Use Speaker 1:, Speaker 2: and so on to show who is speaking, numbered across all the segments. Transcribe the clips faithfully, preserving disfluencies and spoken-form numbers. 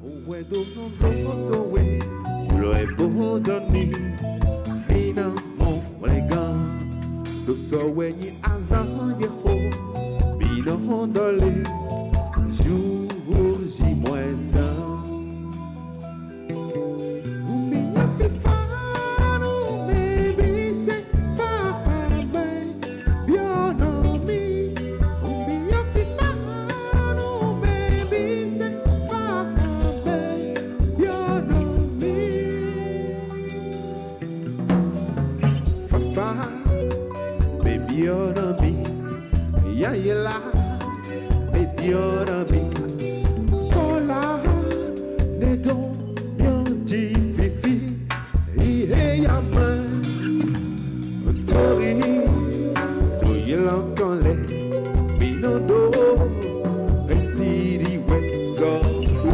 Speaker 1: Ahuedo nozoto we luego doni mina mo lega do so wenyi azan yeho mina hondole jour ji moins baby on me, yeah you lie, baby on me. Hola, ne don mien di fifi, ihe ya man, tori, do you l'entend le, binodo, residi we so.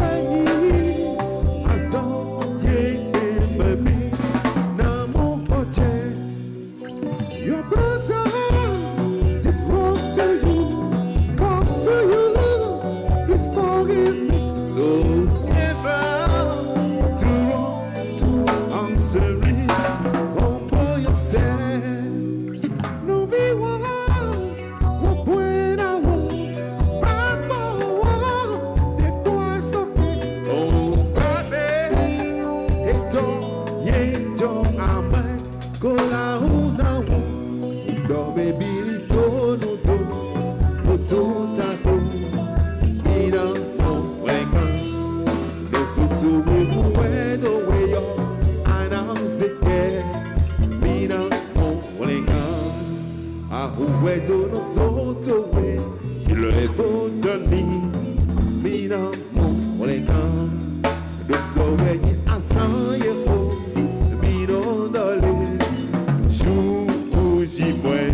Speaker 1: Your brother did wrong to you, comes to you, please forgive me. So never do wrong to answer it. Humble yourself. No be one, one point I want, five more, de toi sauter. Oh, baby, et donc, yé, donc, amen, cola ou non. Do baby to no to no to ta to mira no weka do so to we we do we yo announce it mira no weka a we do no so to we le bon doni mira no weka do so we asan ye ho mira dole J'y moins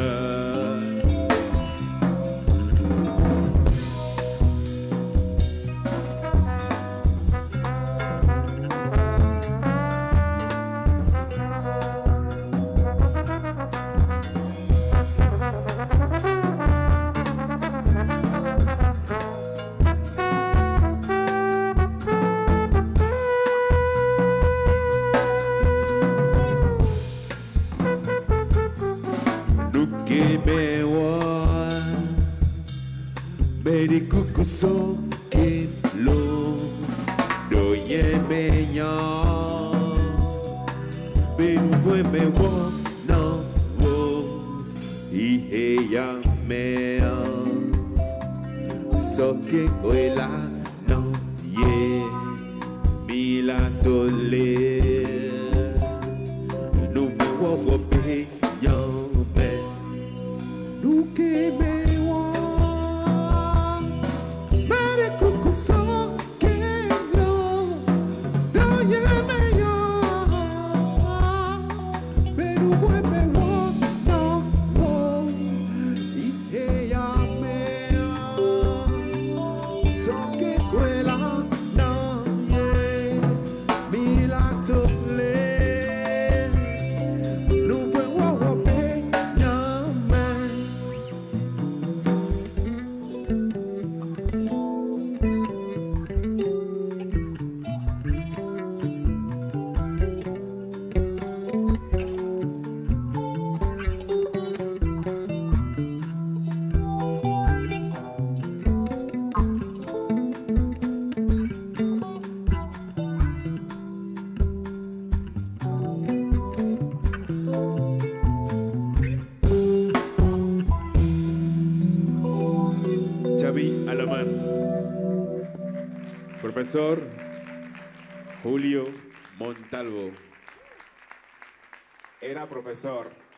Speaker 1: me one, baby cuckoo so kilo, do ye me ya, baby boy me wo no wo, ihe ya me ya, so que coela no ye, mi la tole, no me wo wo be ya. Do que me want, mere cuckoo so que lo, do ye me yo, pero buen me want no wo, ite ya me so que cuela no ye, mi la tole. Xavi Alamán, profesor Julio Montalvo.
Speaker 2: Era profesor.